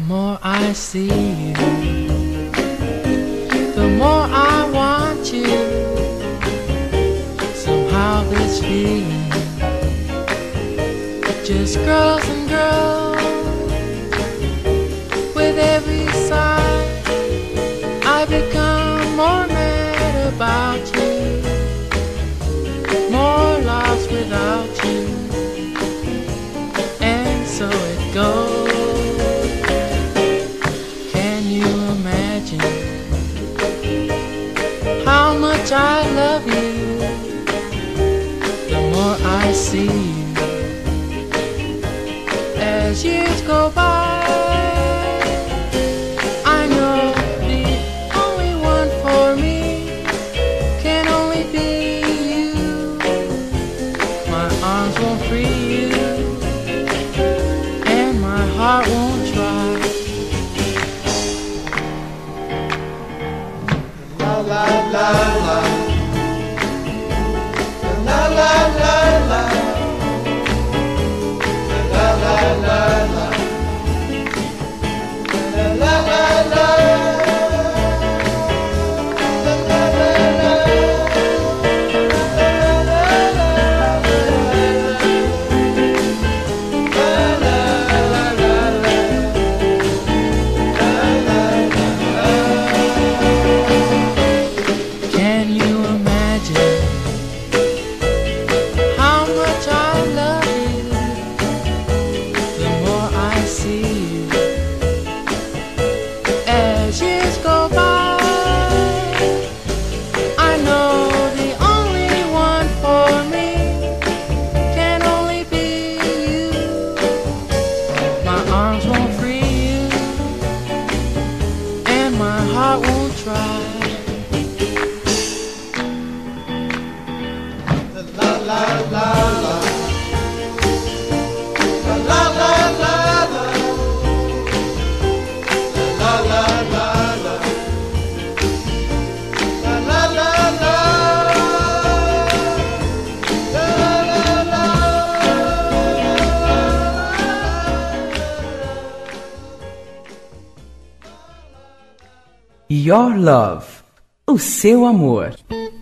more I see you, the more I want you. Somehow this feeling just grows and grows. With every sigh I become more mad about you, more lost without you. And so it goes. How much I love you, the more I see you. As years go by, I know the only one for me can only be you. My arms won't free you, and my heart won't try. La la la la, la la la la, la la la la, la la la la. Your Love, o seu amor.